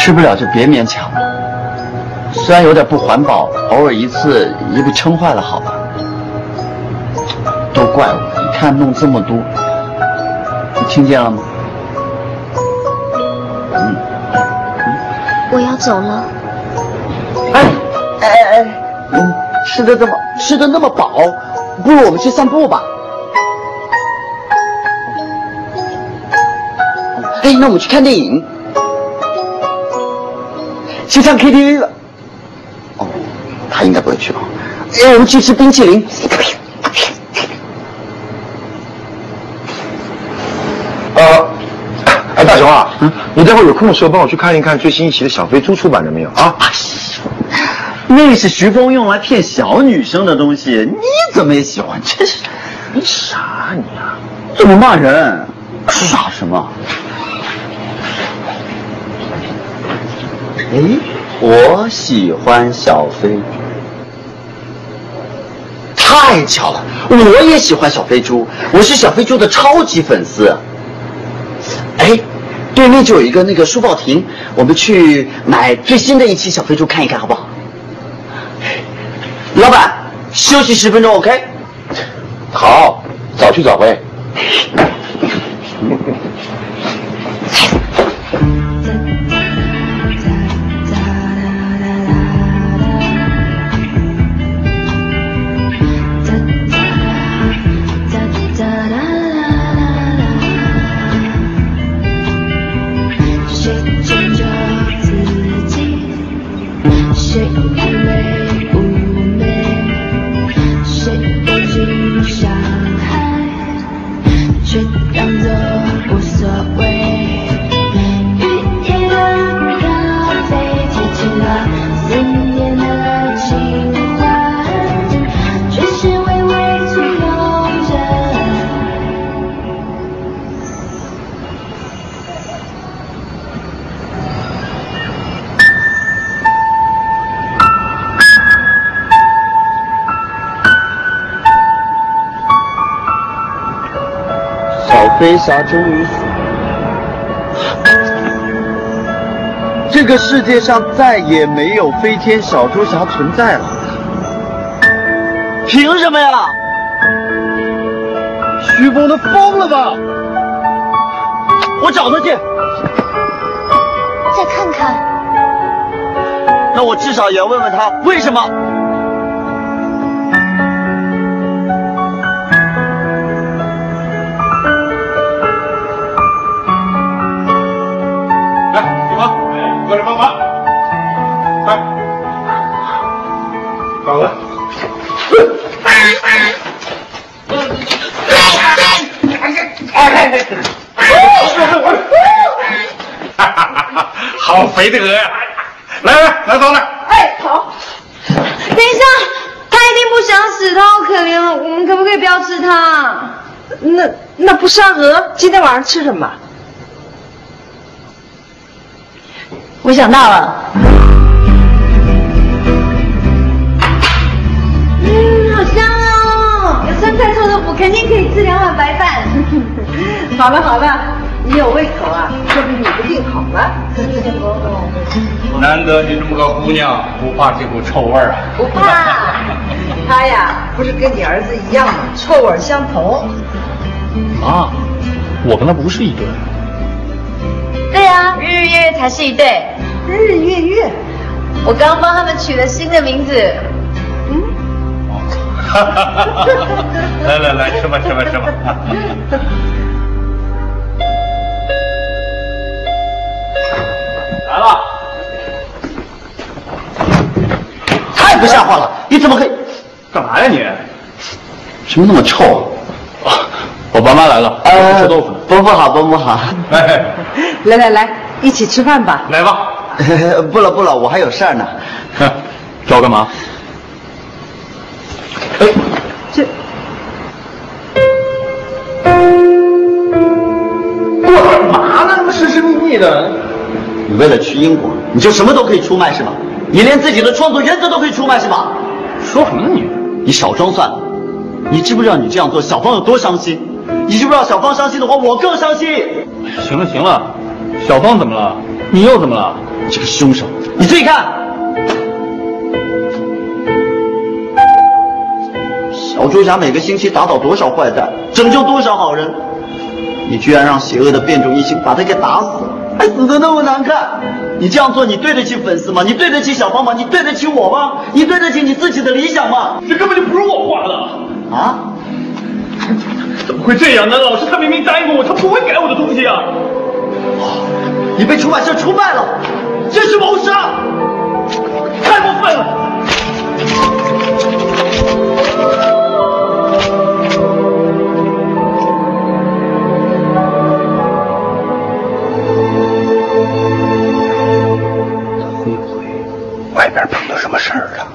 吃不了就别勉强了。虽然有点不环保，偶尔一次也比撑坏了好吧。都怪我，你看弄这么多，你听见了吗？ 我要走了。 吃的那么饱，不如我们去散步吧。那我们去看电影，去唱 KTV 吧。哦，他应该不会去吧？我们去吃冰淇淋。 大雄啊，你待会有空的时候帮我去看一看最新一期的小飞猪出版了没有啊？ 那是徐峰用来骗小女生的东西，你怎么也喜欢？真是， 你傻你啊？ 怎么骂人？傻什么？我喜欢小飞猪。太巧了，我也喜欢小飞猪，我是小飞猪的超级粉丝。对面就有一个那个书报亭，我们去买最新的一期小飞猪看一看，好不好？老板，休息10分钟 ，OK？ 好，早去早回。 飞侠终于死了，这个世界上再也没有飞天小猪侠存在了。凭什么呀？徐峰他疯了吧？我找他去。 再看看。 那我至少也要问问他为什么。 过来帮忙，来，搞了。好肥的鹅呀！来走了。 好。等一下，他一定不想死，他好可怜了。我们可不可以不要吃它？ 那不杀鹅，今天晚上吃什么？ 我想到了，好香哦！有酸菜臭豆腐，肯定可以吃2碗白饭。 好了，你有胃口啊，说明你的病好了。 难得你这么个姑娘，不怕这股臭味啊？ 不怕，他呀，不是跟你儿子一样吗？臭味相同。 妈，我跟他不是一对。 对啊，日日月月才是一对。 日日月月， 我刚帮他们取了新的名字。 来，吃吧。来了。 太不像话了！你怎么可以？ 干嘛呀你？ 什么那么臭啊？ 我爸妈来了，吃豆腐呢。 不好。 来，一起吃饭吧。 来吧。 不了，我还有事儿呢。 找我干嘛？ 这干嘛呢？那么神神秘秘的。你为了去英国，你就什么都可以出卖是吧？你连自己的创作原则都可以出卖是吧？ 说什么呢你？ 你少装算了。你知不知道你这样做小芳有多伤心？你知不知道小芳伤心的话，我更伤心。 行了，小芳怎么了？ 你又怎么了？ 这个凶手，你自己看。小猪侠每个星期打倒多少坏蛋，拯救多少好人，你居然让邪恶的变种异星把他给打死了，还死得那么难看。你这样做，你对得起粉丝吗？你对得起小芳吗？你对得起我吗？你对得起你自己的理想吗？ 这根本就不是我画的啊！ 怎么会这样呢？老师他明明答应过我，他不会改我的东西啊！ 你被出版社出卖了，这是谋杀，太过分了！ 会不会外边碰到什么事儿了？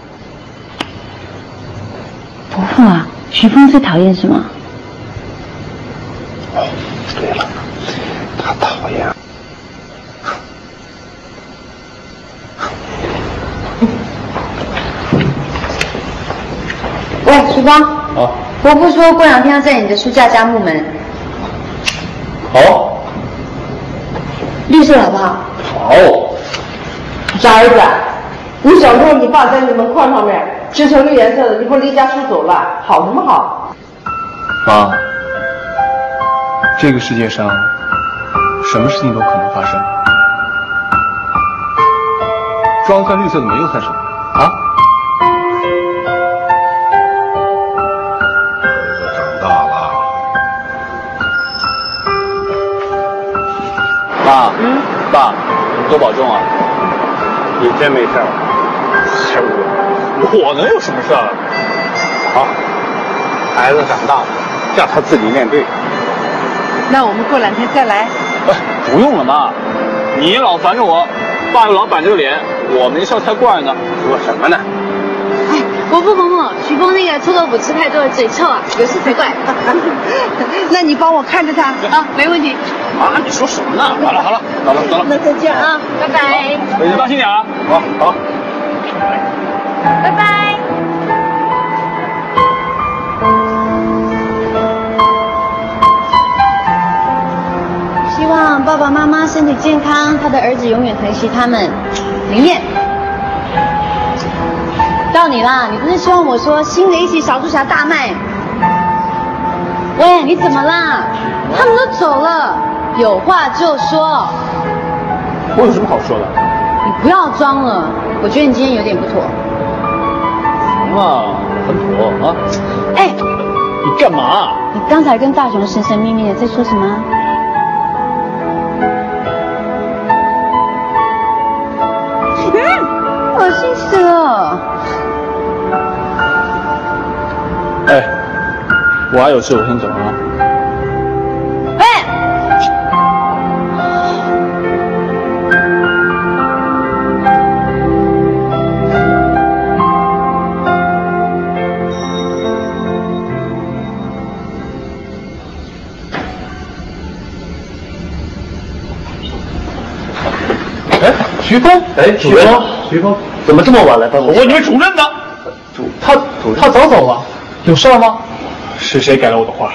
伯父啊，徐峰最讨厌什么？ 哦，对了，他讨厌。 喂，徐峰。 啊。 伯父说过2天要在你的书架加木门。 好。 绿色好不好？ 好。 傻儿子，你小时候你爸在你门框上面织成绿颜色的，你不离家出走了，好什么好？ 妈，这个世界上什么事情都可能发生。装上绿色的门又算什么啊？ 孩子长大了。 妈，爸，多保重啊！ 你真没事儿？ 我能有什么事儿？ 好，孩子长大了，叫他自己面对。 那我们过2天再来。 不用了，妈，你老烦着我，爸又老板着个脸，我没事才怪呢。 说什么呢？ 哎，伯父伯母，徐峰那个臭豆腐吃太多了，嘴臭啊，有事才怪。 那你帮我看着他啊，没问题。 妈，你说什么呢？好了，走了。 那再见啊， 拜拜。 你当心点啊！好。 拜拜。希望爸爸妈妈身体健康，他的儿子永远疼惜他们。林燕，到你啦！你不是希望我说新的一期小猪侠大卖？喂，你怎么啦？他们都走了，有话就说。 我有什么好说的？ 你不要装了，我觉得你今天有点不妥。 行了，很妥啊。 哎， 你干嘛？ 你刚才跟大雄神神秘秘的在说什么？恶心死了！ 哎，我还有事，我先走了啊。 喂， 哎，徐峰，徐峰， 怎么这么晚来办公室？ 我以为主任呢。他早走了，有事吗？是谁改了我的画？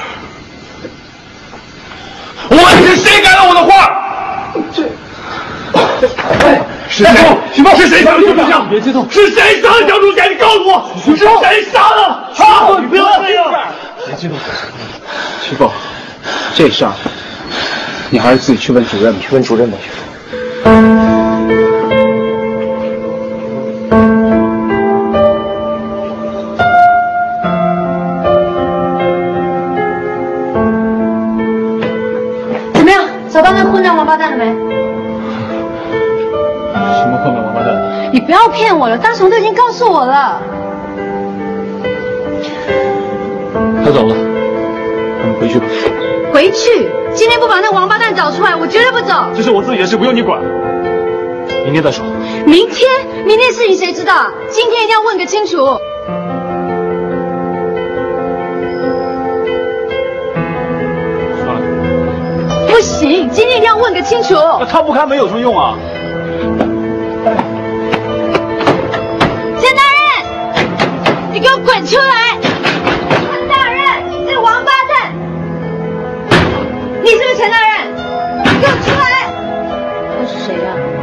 我问是谁改了我的画？是谁？徐峰，是谁杀了小猪侠？别激动，是谁杀了小猪侠？你告诉我，是谁杀的？啊！你不要这样！别激动， 徐峰，这事儿你还是自己去问主任吧。去问主任吧，徐峰。 找到那混账王八蛋了没？ 什么混账王八蛋？ 你不要骗我了，大雄都已经告诉我了。 他走了，我们回去吧。 回去？今天不把那王八蛋找出来，我绝对不走。 这是我自己的事，不用你管。明天再说。 明天？明天事情谁知道？今天一定要问个清楚。不行，今天一定要问个清楚。 那他不开门有什么用啊？ 陈大人，你给我滚出来！陈大人，这个王八蛋，你是不是陈大人？你给我出来！那是谁呀？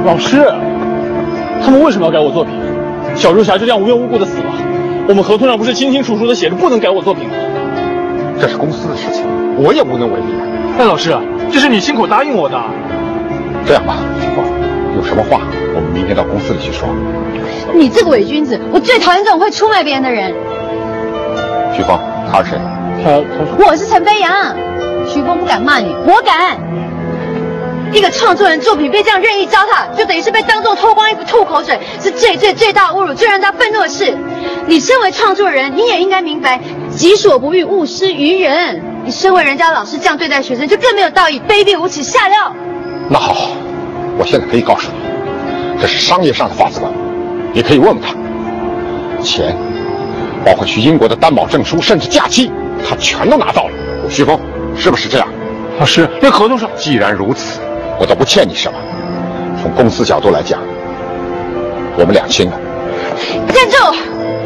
老师，他们为什么要改我作品？小朱霞就这样无缘无故的死了，我们合同上不是清清楚楚的写着不能改我作品吗？ 这是公司的事情，我也无能为力。 哎，老师，这是你亲口答应我的。 这样吧，徐峰，有什么话我们明天到公司里去说。 你这个伪君子，我最讨厌这种会出卖别人的人。 徐峰，他是谁？ 他是我是陈飞扬，徐峰不敢骂你，我敢。一个创作人作品被这样任意糟蹋，就等于是被当众脱光衣服吐口水，是最大侮辱，最让他愤怒的事。你身为创作人，你也应该明白己所不欲，勿施于人。你身为人家老师这样对待学生，就更没有道义，卑鄙无耻，下料。 那好，我现在可以告诉你，这是商业上的法则，你可以问问他。钱，包括去英国的担保证书，甚至假期，他全都拿到了。徐峰，是不是这样？ 老师，那合同上既然如此，我都不欠你什么。从公司角度来讲，我们两清了。 站住！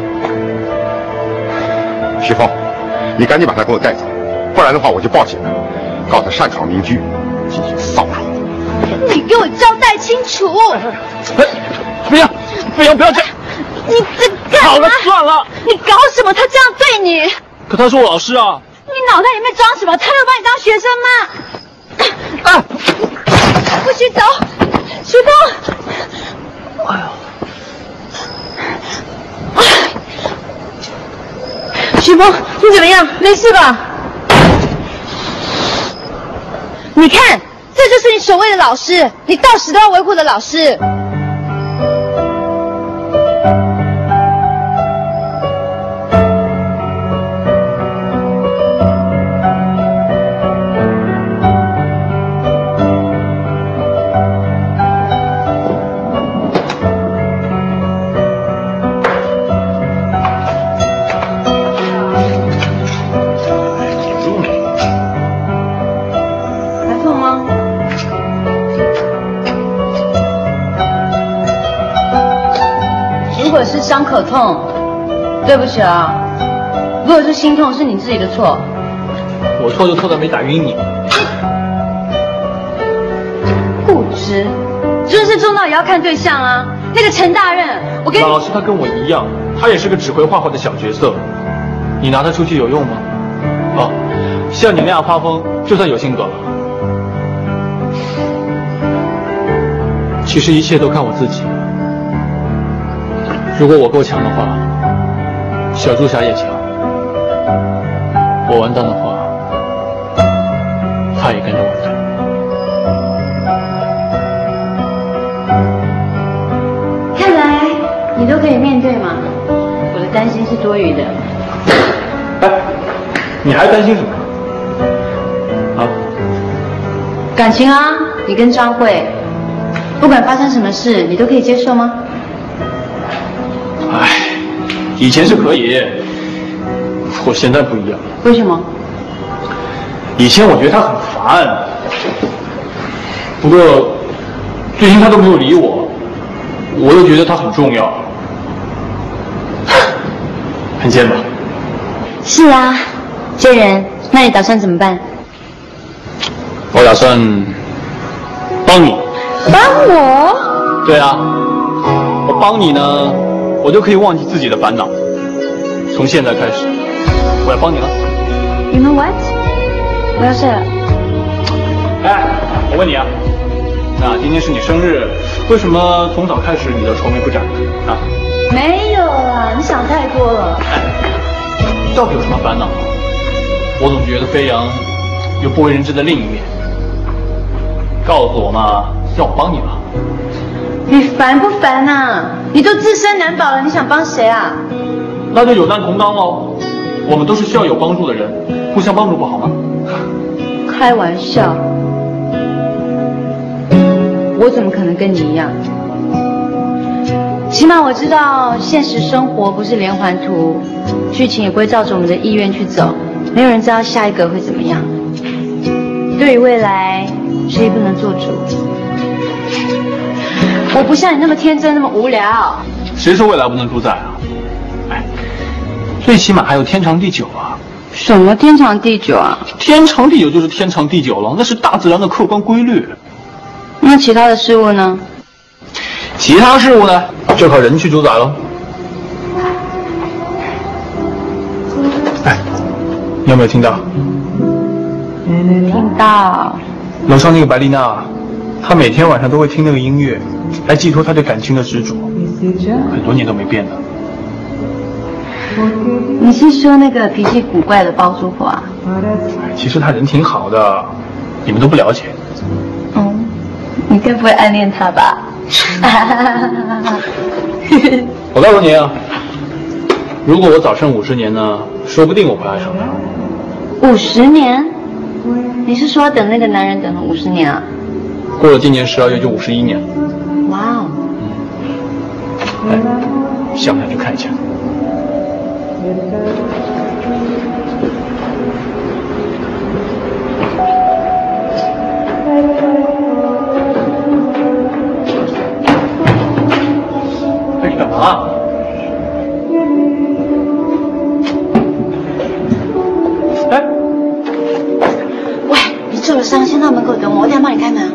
徐峰，你赶紧把他给我带走，不然的话我就报警了，告他擅闯民居，进行骚扰。 你给我交代清楚！ 哎，飞扬，飞扬，不要这样！ 你这干嘛？ 好了，算了。 你搞什么？他这样对你？ 可他是我老师啊！ 你脑袋里面装什么？他有把你当学生吗？ 啊！ 不许走，徐峰！ 哎呀！ 徐峰，你怎么样？没事吧？你看，这就是你所谓的老师，你到死都要维护的老师。如果是伤口痛，对不起啊。如果是心痛，是你自己的错。 我错就错在没打晕你。 固执，尊师重道也要看对象啊。那个陈大任，我跟你老师他跟我一样，他也是个只会画画的小角色。你拿他出去有用吗？哦，像你那样发疯，就算有性格了。其实一切都看我自己。如果我够强的话，小朱霞也强；我完蛋的话，他也跟着完蛋。 看来你都可以面对嘛，我的担心是多余的。 哎，你还担心什么？啊？ 感情啊，你跟张慧，不管发生什么事，你都可以接受吗？ 哎，以前是可以，我现在不一样。 为什么？ 以前我觉得他很烦，不过最近他都没有理我，我又觉得他很重要，很贱吧？ 是啊，贱人。那你打算怎么办？ 我打算帮你。 帮我？ 对啊，我帮你呢，我就可以忘记自己的烦恼。从现在开始，我要帮你了。 You know what？ 我要睡了。 哎，我问你啊，那今天是你生日，为什么从早开始你就愁眉不展的啊？ 没有啦，你想太多了。 哎，你到底有什么烦恼？我总觉得飞扬有不为人知的另一面。告诉我嘛，让我帮你吧。 你烦不烦啊？你都自身难保了，你想帮谁啊？ 那就有难同当喽。我们都是需要有帮助的人，互相帮助不好吗？ 开玩笑，我怎么可能跟你一样？起码我知道现实生活不是连环图，剧情也不会照着我们的意愿去走，没有人知道下一个会怎么样。对于未来，谁也不能做主。我不像你那么天真，那么无聊。 谁说未来不能主宰啊？哎，最起码还有天长地久啊。 什么天长地久啊？ 天长地久就是天长地久了，那是大自然的客观规律。 那其他的事物呢？ 其他事务呢，就靠人去主宰了。哎，你有没有听到？ 听到。 楼上那个白丽娜，她每天晚上都会听那个音乐，来寄托她对感情的执着，很多年都没变的。 你是说那个脾气古怪的包租婆啊？ 其实她人挺好的，你们都不了解。 哦，你该不会暗恋她吧？ 我告诉你啊，如果我早生50年呢，说不定我会爱上她。 50年？你是说等那个男人等了50年啊？ 过了今年12月就51年了。 哇哦！ 哎，想不想去看一下？哎，干嘛？哎， 喂，你受了伤，先到门口等我，我等下帮你开门。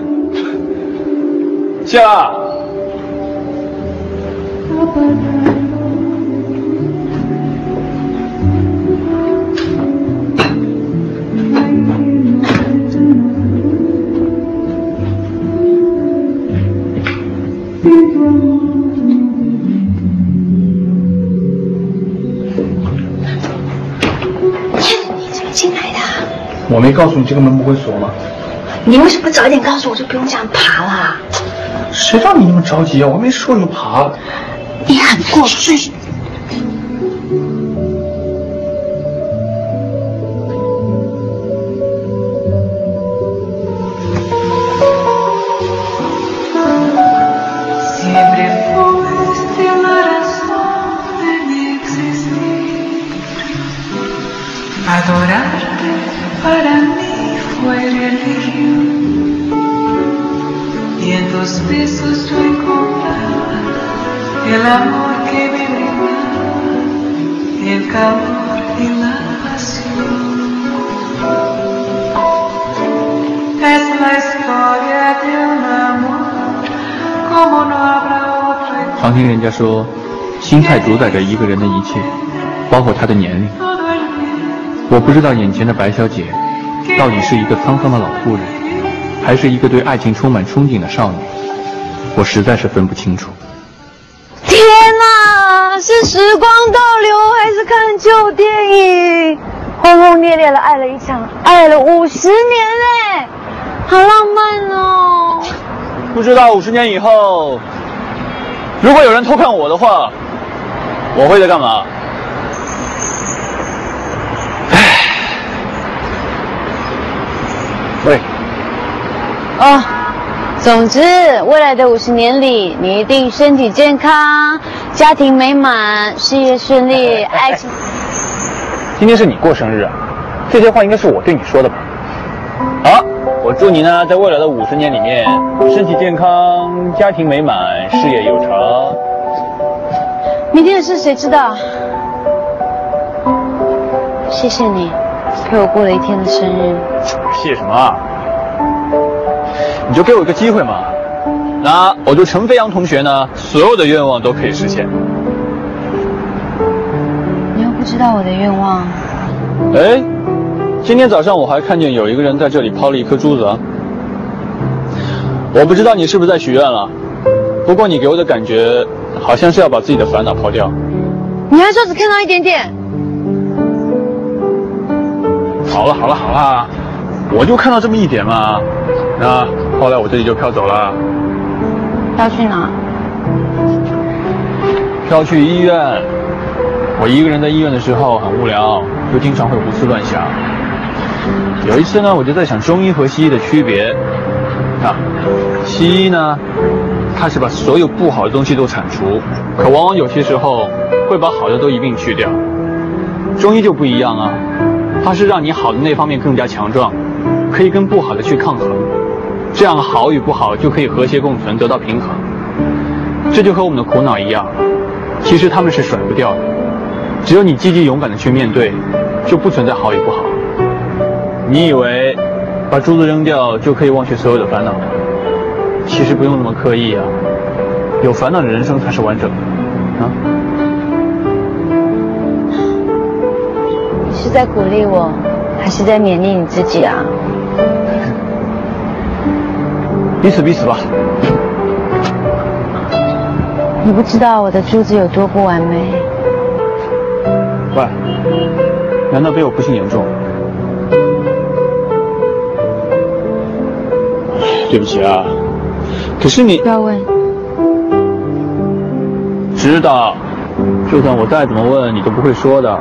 夏。我没告诉你这个门不会锁吗？ 你为什么不早一点告诉我，就不用这样爬了？ 谁让你那么着急啊？我还没说你就爬了。 你很过分。 Para mí fue religión y en tus besos yo encontraba el amor que me brindaba, el calor y la pasión. Es la historia de un amor como no habrá otro. 常听人家说，心态主宰着一个人的一切，包括他的年龄。我不知道眼前的白小姐到底是一个沧桑的老妇人，还是一个对爱情充满憧憬的少女，我实在是分不清楚。 天哪，是时光倒流还是看旧电影？轰轰烈烈的爱了一场，爱了50年嘞，好浪漫哦！ 不知道50年以后，如果有人偷看我的话，我会在干嘛？喂。 哦，总之，未来的50年里，你一定身体健康，家庭美满，事业顺利，爱情。 今天是你过生日啊，这些话应该是我对你说的吧？好，我祝你呢，在未来的50年里面，身体健康，家庭美满，事业有成。 明天的事谁知道？谢谢你，陪我过了一天的生日。 谢什么啊？你就给我一个机会嘛，那我就陈飞扬同学呢，所有的愿望都可以实现。 你又不知道我的愿望。 哎，今天早上我还看见有一个人在这里抛了一颗珠子啊。我不知道你是不是在许愿了，不过你给我的感觉好像是要把自己的烦恼抛掉。 你还说只看到一点点。 好了好了好了，我就看到这么一点嘛。那后来我这里就飘走了。 要去哪？ 飘去医院。我一个人在医院的时候很无聊，就经常会胡思乱想。有一次呢，我就在想中医和西医的区别。啊，西医呢，它是把所有不好的东西都铲除，可往往有些时候会把好的都一并去掉。中医就不一样啊，它是让你好的那方面更加强壮，可以跟不好的去抗衡，这样好与不好就可以和谐共存，得到平衡。这就和我们的苦恼一样，其实他们是甩不掉的，只有你积极勇敢的去面对，就不存在好与不好。你以为把珠子扔掉就可以忘却所有的烦恼，其实不用那么刻意啊。 有烦恼的人生才是完整的，啊？ 是在鼓励我，还是在勉励你自己啊？ 彼此彼此吧。 你不知道我的珠子有多不完美。 喂，难道比我不幸严重？对不起啊，可是你不要问。 知道，就算我再怎么问，你都不会说的。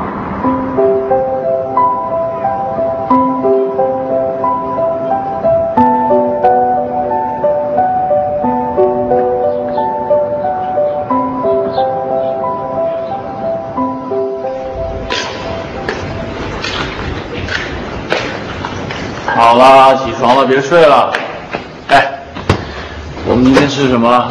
好了，起床了，别睡了。哎，我们今天吃什么？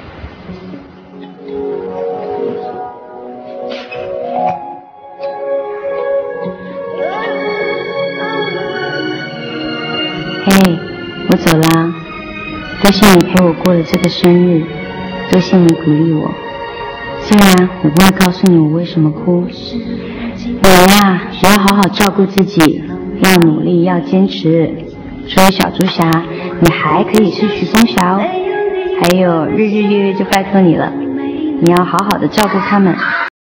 嘿，我走啦。多谢你陪我过了这个生日，多谢你鼓励我。虽然我不会告诉你我为什么哭，我呀也要好好照顾自己，要努力，要坚持。除了小猪侠，你还可以是徐风侠哦。还有日日月月就拜托你了，你要好好的照顾他们。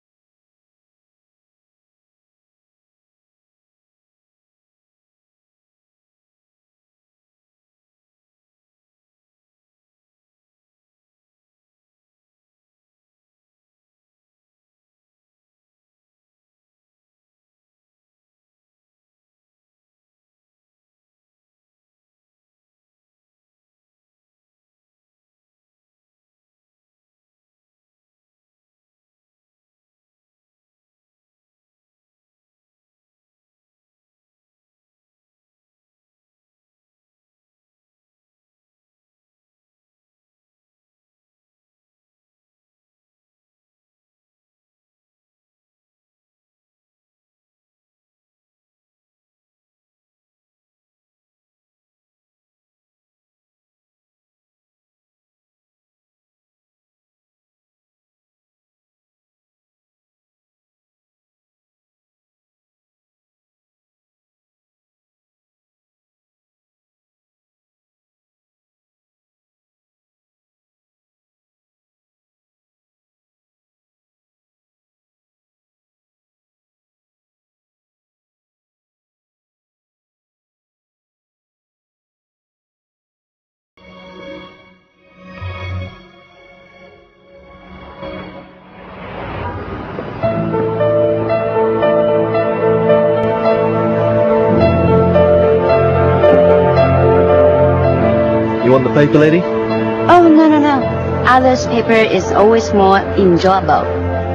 You want the paper, lady? Oh, no. Others' paper is always more enjoyable.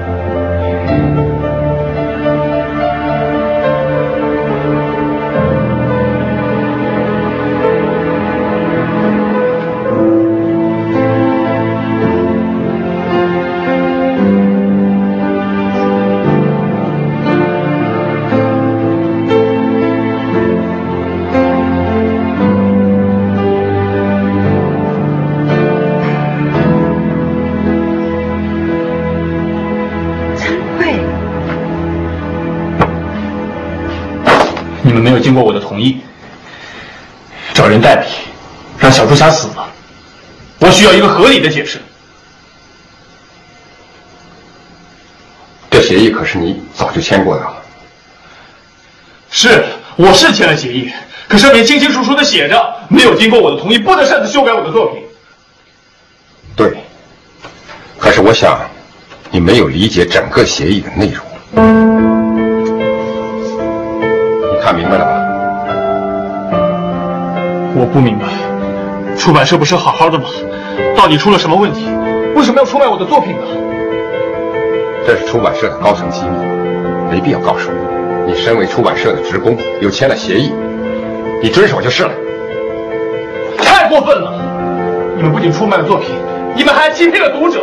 你们没有经过我的同意，找人代笔，让小猪侠死了，我需要一个合理的解释。 这协议可是你早就签过的。 是，我是签了协议，可上面清清楚楚的写着，没有经过我的同意，不能擅自修改我的作品。 对，可是我想，你没有理解整个协议的内容。你看明白了吧？ 我不明白，出版社不是好好的吗？到底出了什么问题？为什么要出卖我的作品呢？ 这是出版社的高层机密，没必要告诉你。你身为出版社的职工，又签了协议，你遵守就是了。 太过分了！你们不仅出卖了作品，你们还欺骗了读者。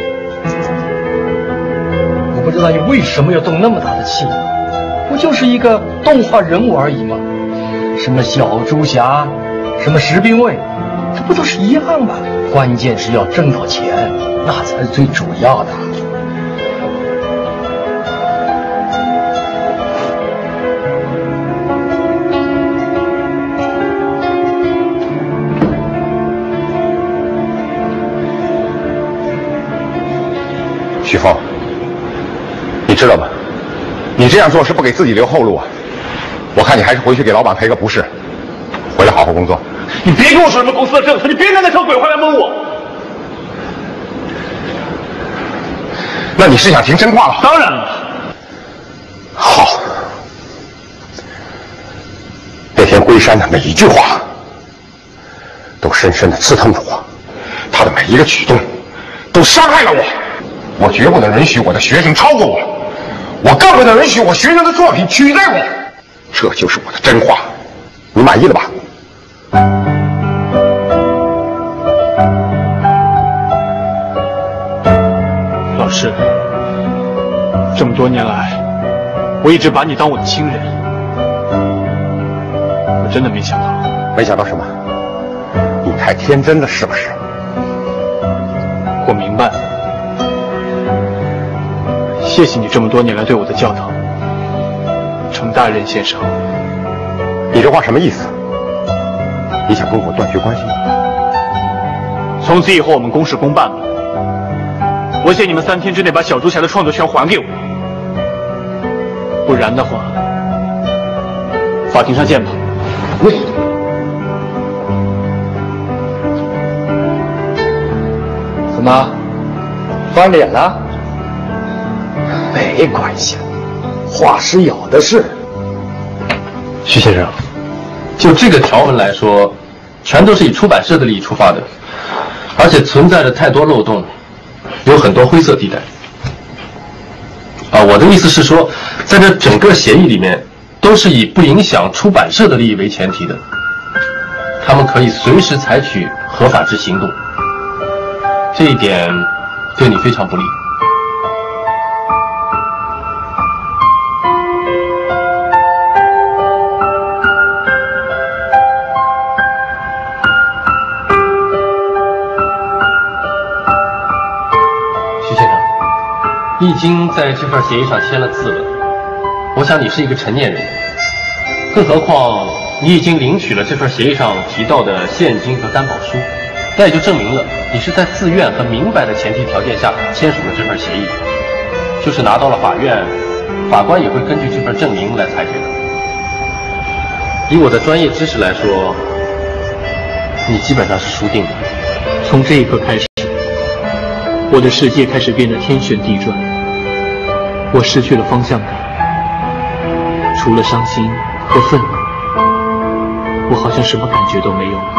我不知道你为什么要动那么大的气，不就是一个动画人物而已吗？什么小猪侠，什么石兵卫，这不都是一样吗？关键是要挣到钱， 那才是最主要的。 许峰，你知道吗？你这样做是不给自己留后路啊！我看你还是回去给老板赔个不是，回来好好工作。 你别跟我说什么公司的政策，你别拿那套鬼话来蒙我。 那你是想听真话了？ 当然了。 好。那天龟山的每一句话，都深深地刺痛着我，他的每一个举动，都伤害了我。我绝不能允许我的学生超过我，我更不能允许我学生的作品取代我。这就是我的真话，你满意了吧？ 老师，这么多年来，我一直把你当我的亲人，我真的没想到。 没想到什么？你太天真了，是不是？ 我明白了。谢谢你这么多年来对我的教导，程大人先生。 你这话什么意思？你想跟我断绝关系吗？ 从此以后我们公事公办吧。我限你们3天之内把小猪侠的创作权还给我，不然的话，法庭上见吧。 喂，怎么翻脸了？没关系，话是有的是。 徐先生，就这个条文来说，全都是以出版社的利益出发的，而且存在着太多漏洞，有很多灰色地带。我的意思是说，在这整个协议里面，都是以不影响出版社的利益为前提的，他们可以随时采取合法之行动，这一点对你非常不利。你已经在这份协议上签了字了，我想你是一个成年人，更何况你已经领取了这份协议上提到的现金和担保书，那也就证明了你是在自愿和明白的前提条件下签署了这份协议。就是拿到了法院，法官也会根据这份证明来裁决的。以我的专业知识来说，你基本上是输定了。 从这一刻开始，我的世界开始变得天旋地转，我失去了方向感，除了伤心和愤怒，我好像什么感觉都没有了。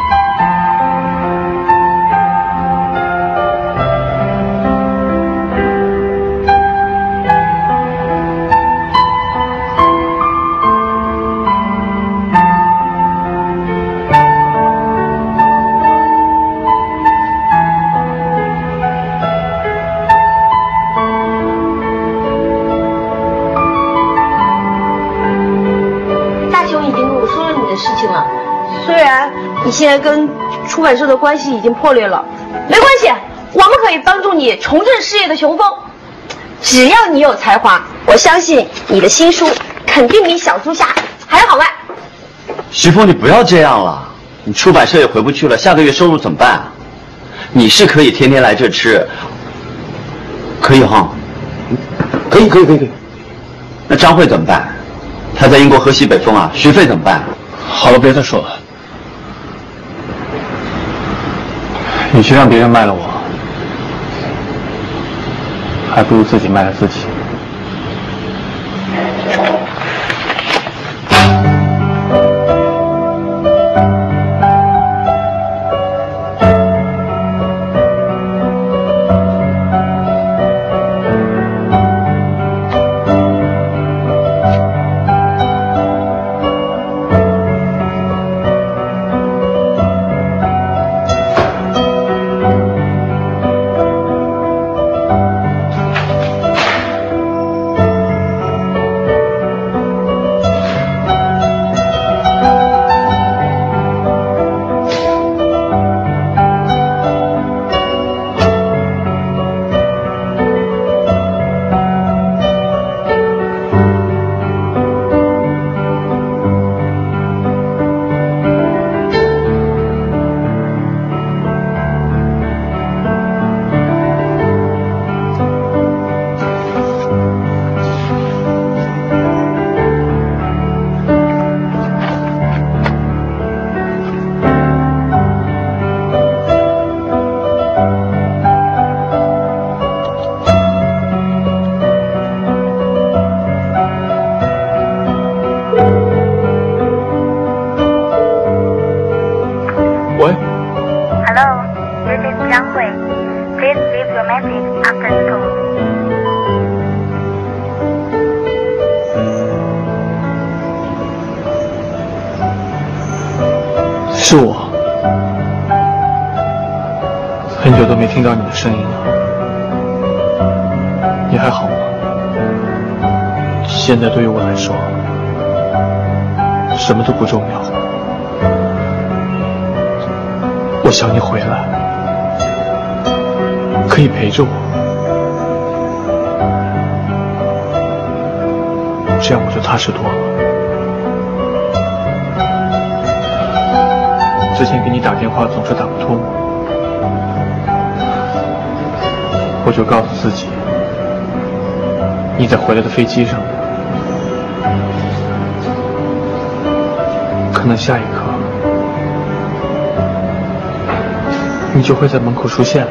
你现在跟出版社的关系已经破裂了，没关系，我们可以帮助你重振事业的雄风。只要你有才华，我相信你的新书肯定比小猪侠还要好卖。 徐峰，你不要这样了，你出版社也回不去了，下个月收入怎么办啊？你是可以天天来这吃，可以哈？ 可以。 那张慧怎么办？他在英国喝西北风啊，学费怎么办？ 好了，别再说了。与其让别人卖了我，还不如自己卖了自己。 After the tone. 是我，很久都没听到你的声音了。你还好吗？现在对于我来说，什么都不重要。我想你回来，可以陪着我，这样我就踏实多了。之前给你打电话总是打不通，我就告诉自己，你在回来的飞机上，可能下一刻，你就会在门口出现了。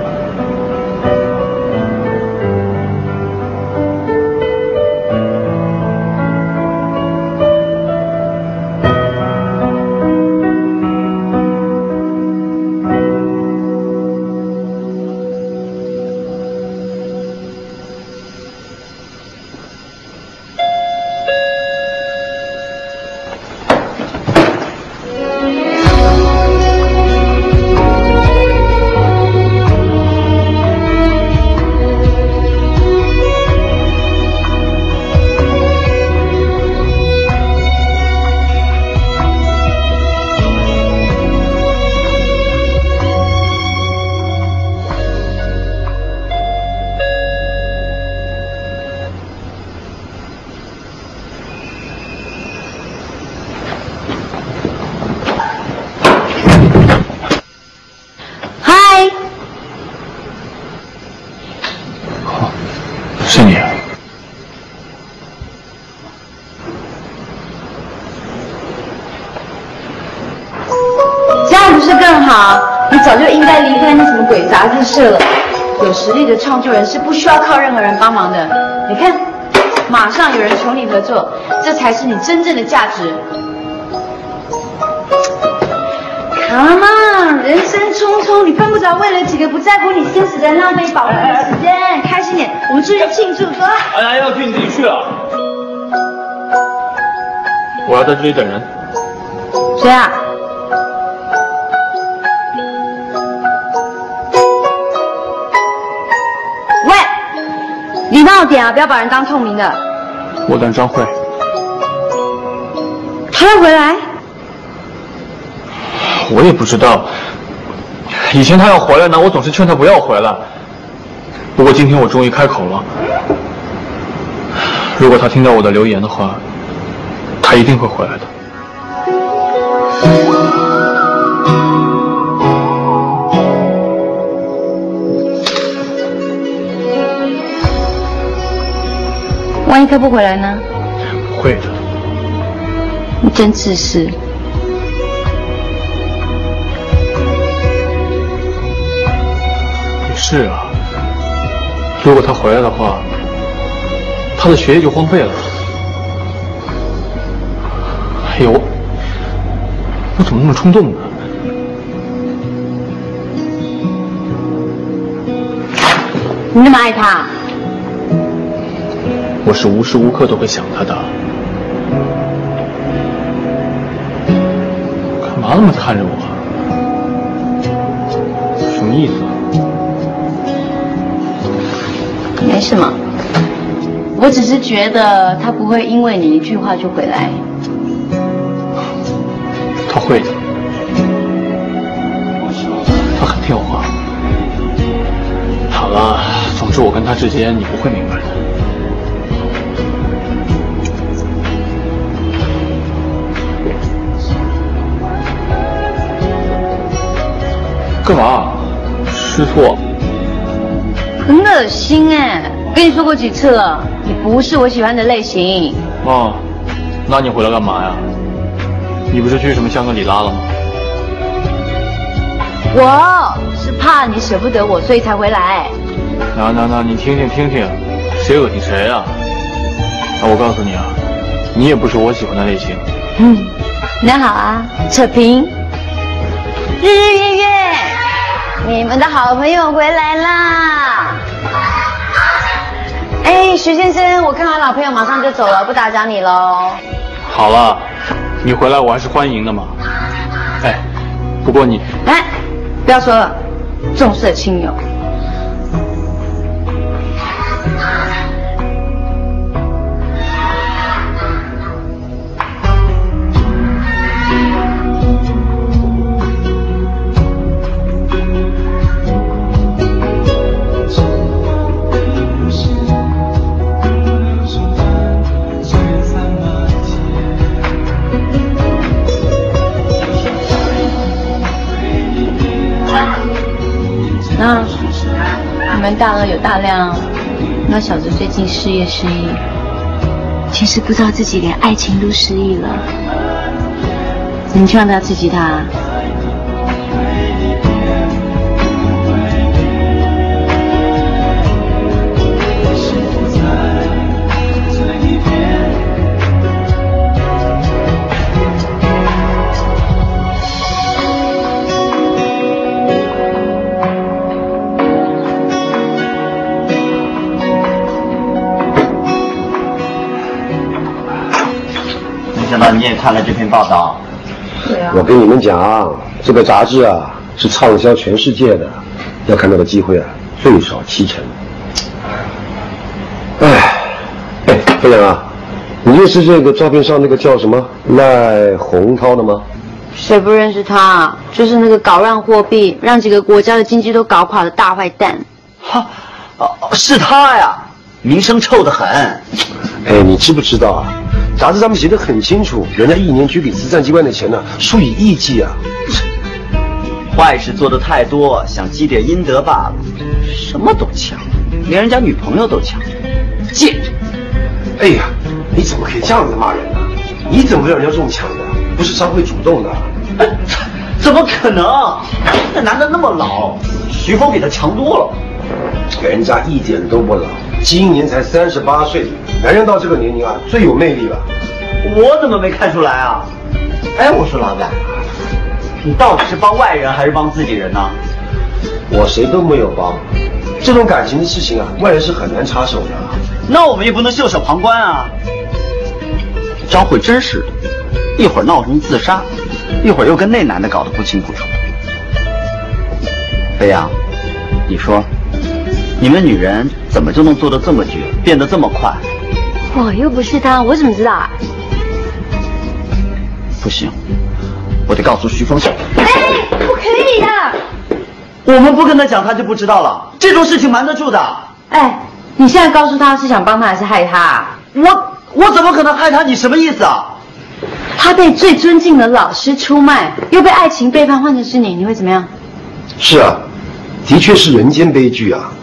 是你啊？ 这样不是更好？你早就应该离开那什么鬼杂志社了。有实力的创作人是不需要靠任何人帮忙的。你看，马上有人求你合作，这才是你真正的价值。Come on， 人生匆匆，你犯不着为了几个不在乎你生死的人浪费宝贵的时间。开心点，我们出去庆祝，走啊！ 哎，要去你自己去啊！我要在这里等人。 谁啊？喂，礼貌点啊，不要把人当透明的。 我等张慧。 他要回来？ 我也不知道，以前他要回来呢，我总是劝他不要回来。不过今天我终于开口了，如果他听到我的留言的话，他一定会回来的。 万一他不回来呢？ 不会的。 你真自私。 是啊，如果他回来的话，他的学业就荒废了。哎呦，我怎么那么冲动呢？ 你那么爱他？ 我是无时无刻都会想他的。干嘛那么看着我？什么意思啊？ 没什么，我只是觉得他不会因为你一句话就回来。 他会的，他很听我话。好了，总之我跟他之间你不会明白的。干嘛？吃醋？ 很恶心哎！跟你说过几次了，你不是我喜欢的类型。 哦，那你回来干嘛呀？你不是去什么香格里拉了吗？ 我是怕你舍不得我，所以才回来。 那，你听听，谁恶心谁啊？那我告诉你啊，你也不是我喜欢的类型。 那好啊，扯平。日日月月，你们的好朋友回来啦！ 徐先生，我看到老朋友马上就走了，不打搅你喽。 好了，你回来我还是欢迎的嘛。哎，不过你， 哎，不要说了，重色轻友。你们大鹅有大量，那小子最近事业失意，其实不知道自己连爱情都失意了。你去让他刺激他。 你也看了这篇报道？ 对啊。我跟你们讲，这个杂志啊是畅销全世界的，要看到的机会啊最少7成。哎，飞扬啊，你认识这个照片上那个叫什么赖洪涛的吗？ 谁不认识他？就是那个搞乱货币，让几个国家的经济都搞垮的大坏蛋。 哈，是他呀，名声臭得很。 哎，你知不知道啊？杂志上面写得很清楚，人家1年捐给慈善机关的钱呢，数以亿计啊！ 坏事做得太多，想积点阴德罢了。什么都抢，连人家女朋友都抢，贱！ 哎呀，你怎么可以这样子骂人呢？你怎么让人家中枪的？不是张慧主动的。 怎么可能？那男的那么老，徐峰比他强多了。 人家一点都不老，今年才38岁，男人到这个年龄啊，最有魅力了。 我怎么没看出来啊？哎，我说老板，你到底是帮外人还是帮自己人呢？ 我谁都没有帮，这种感情的事情啊，外人是很难插手的。 那我们也不能袖手旁观啊。张慧真是的，一会儿闹成自杀，一会儿又跟那男的搞得不清不楚。飞扬，你说。你们女人怎么就能做得这么绝，变得这么快？ 我又不是他，我怎么知道啊？ 不行，我得告诉徐峰。 哎，不可以的！ 我们不跟他讲，他就不知道了。这种事情瞒得住的。 哎，你现在告诉他是想帮他还是害他啊？ 我怎么可能害他？你什么意思啊？ 他被最尊敬的老师出卖，又被爱情背叛，换成是你，你会怎么样？ 是啊，的确是人间悲剧啊。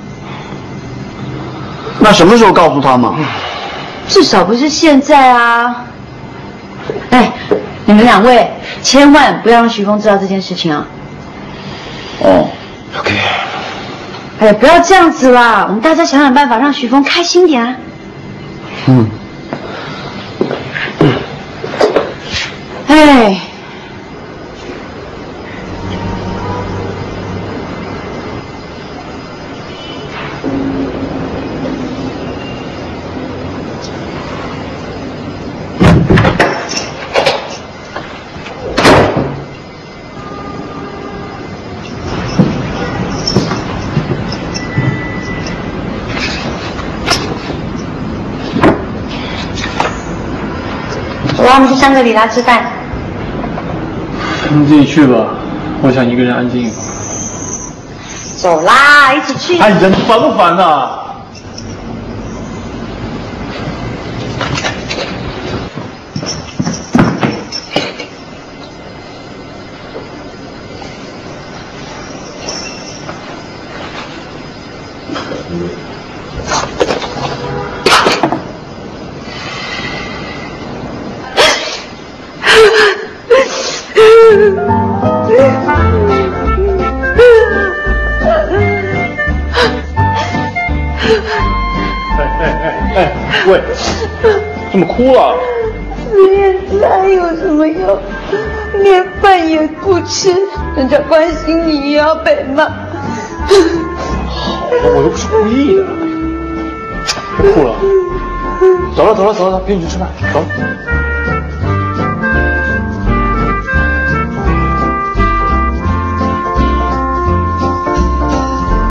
那什么时候告诉他嘛？ 至少不是现在啊！哎，你们2位千万不要让徐峰知道这件事情啊！ 哦 ，OK。 哎呀，不要这样子啦！我们大家想想办法，让徐峰开心点啊！哎。走，我们去香格里拉吃饭。 你自己去吧，我想一个人安静一会儿。 走啦，一起去。 哎呀，你烦不烦呐？喂，怎么哭了？ 连来有什么用？连饭也不吃，人家关心你也要被骂。 好了，我又不是故意的。 哭了。走了，陪你去吃饭，走了。